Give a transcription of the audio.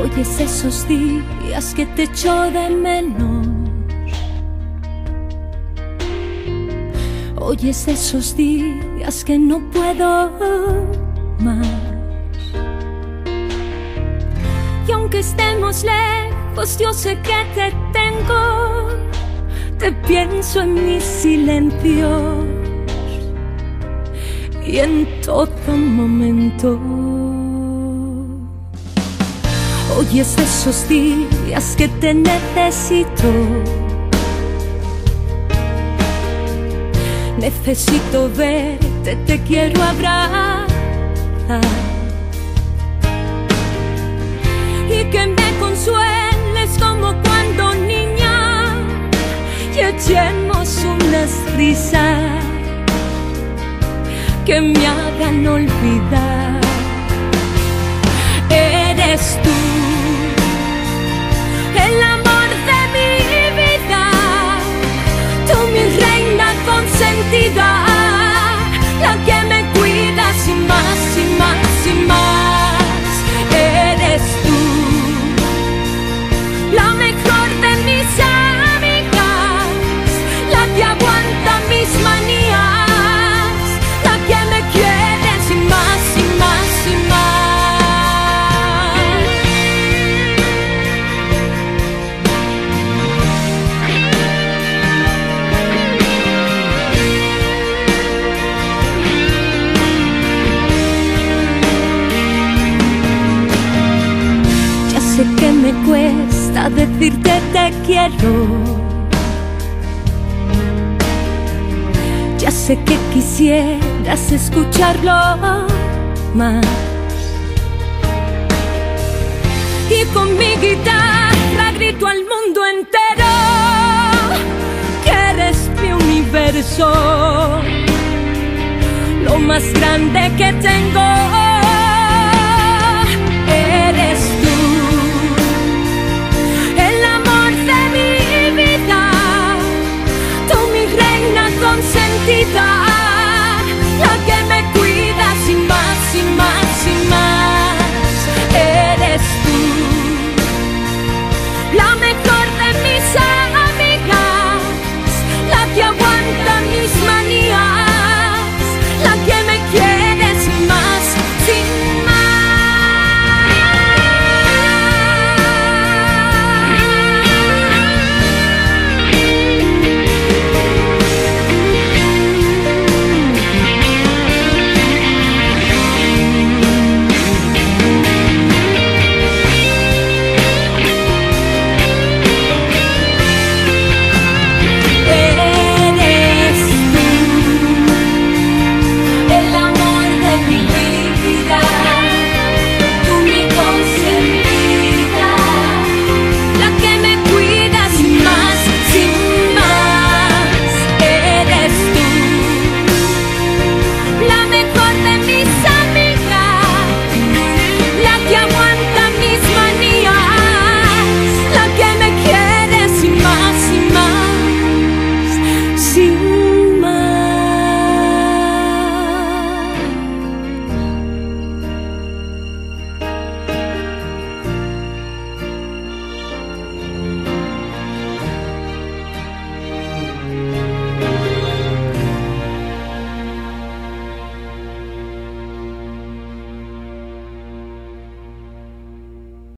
Oyes esos días que te echo de menos. Oyes esos días que no puedo más. Y aunque estemos lejos, yo sé que te tengo. Te pienso en mis silencios y en todo momento. Oyes esos días que te necesito. Necesito verte, te quiero abrazar y que me consueles como cuando niña y echemos unas risas que me hagan olvidar. Eres tú el amor de mi vida, tú mi reina consentida, la que me cuida sin más, sin más, sin más. Eres tú la mejor de mis amigas, la que aguanta mis manías, la que me quiere sin más, sin más, sin más. Sé que me cuesta decirte te quiero. Ya sé que quisieras escucharlo más. Y con mi guitarra grito al mundo entero que eres mi universo, lo más grande que tengo.